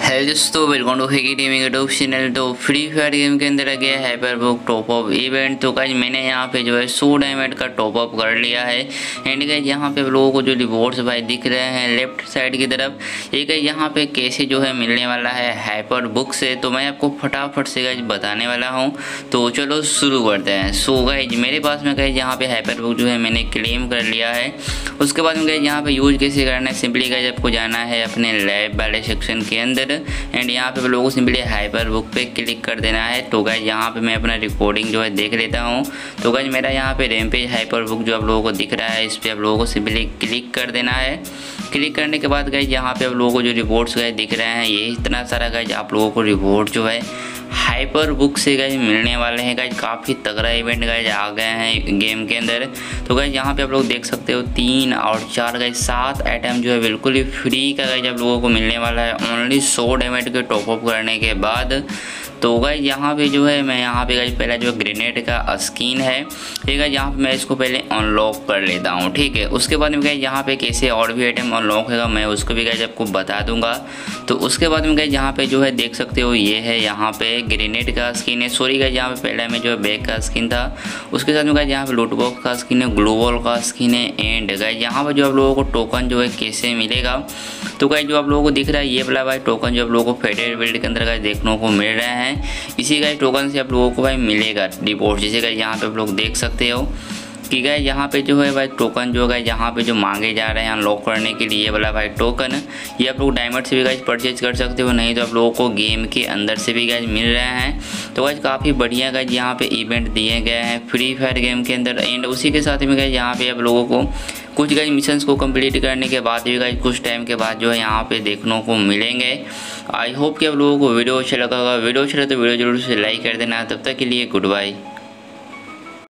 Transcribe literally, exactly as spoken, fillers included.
Hello दोस्तों, welcome to Hacky gaming YouTube channel. तो free fire game के अंदर आ गया है hyper book top up event. तो गाइस मैंने यहाँ पे जो है सौ डायमंड का टॉप अप कर लिया है। एंड गाइस यहाँ पे लोगों को जो रिवॉर्ड्स भाई दिख रहे हैं लेफ्ट साइड की तरफ, ये गाइस यहाँ पे कैसे जो है मिलने वाला है हाइपर बुक से, तो मैं आपको फटाफट से गाइस बताने वाला हूँ। तो चलो शुरू करते हैं। सो गाइस मेरे पास में गाइस यहाँ पे हाइपर बुक जो है मैंने क्लेम कर लिया है। उसके बाद में गाइस यहाँ पे यूज कैसे करना है, सिंपली गाइस आपको जाना है अपने लैब वाले सेक्शन के अंदर एंड यहाँ पे लोगों को सिंपली हाइपर बुक पे क्लिक कर देना है। तो गाइस यहाँ पे मैं अपना रिकॉर्डिंग जो है देख लेता हूँ। तो गाइस मेरा यहाँ पे रैम्पेज हाइपर बुक जो आप लोगों को दिख रहा है, इस पर आप लोगों को सिंपली क्लिक कर देना है। क्लिक करने के बाद गाइस यहाँ पे आप लोगों को जो रिवॉर्ड्स गाइस दिख रहे हैं, ये इतना सारा गाइस आप लोगों को रिवॉर्ड जो है हाइपर बुक से गाइस मिलने वाले हैं। गाइस काफ़ी तगड़ा इवेंट गाइस आ गए हैं गेम के अंदर। तो गाइस यहाँ पे आप लोग देख सकते हो तीन और चार गाइस सात आइटम जो है बिल्कुल ही फ्री का गाइस आप लोगों को मिलने वाला है ओनली सौ डायमंड के टॉप अप करने के बाद। तो गाइस यहाँ पे जो है मैं यहाँ पे गाइस पहला जो ग्रेनेड का स्किन है, ठीक है, यहाँ पे मैं इसको पहले अनलॉक कर लेता हूँ, ठीक है। उसके बाद में गाइस यहाँ पे कैसे और भी आइटम अनलॉक होगा मैं उसको भी गाइस आपको बता दूंगा। तो उसके बाद में गाइस यहाँ पे जो है देख सकते हो ये है यहाँ पे ग्रेनेड का स्किन है। सॉरी गाइस यहाँ पे पहले में जो है बैग का स्किन था, उसके साथ में गाइस यहाँ पे लूट बॉक्स का स्किन है, ग्लोबल का स्किन है। एंड गाइस यहाँ पे जो आप लोगों को टोकन जो है कैसे मिलेगा, तो गाइस जो आप लोगों को दिख रहा है ये वाला भाई टोकन जो आप लोगों को फेडरल बिल्ड के अंदर गाइस देखने को मिल रहे हैं, इसी गाइस टोकन से आप लोगों को भाई मिलेगा डिपॉजिट। जैसे गाइस यहाँ पे आप लोग देख सकते हो कि गाइस यहाँ पे जो है भाई टोकन जो है यहाँ पे जो मांगे जा रहे हैं अनलॉक करने के लिए वाला भाई टोकन, ये आप लोग डायमंड से भी गाइस परचेज कर सकते हो, नहीं तो आप लोगों को गेम के अंदर से भी गाइस मिल रहे हैं। तो गाइस काफ़ी बढ़िया गाइस यहाँ पे इवेंट दिए गए हैं फ्री फायर गेम के अंदर। एंड उसी के साथ में गाइस यहाँ पे आप लोगों को कुछ गाइस मिशंस को कंप्लीट करने के बाद भी गाइस कुछ टाइम के बाद जो है यहाँ पे देखने को मिलेंगे। आई होप कि आप लोगों को वीडियो अच्छा लगा होगा। वीडियो अच्छा लगा तो वीडियो जरूर से लाइक कर देना। तब तक के लिए गुड बाय।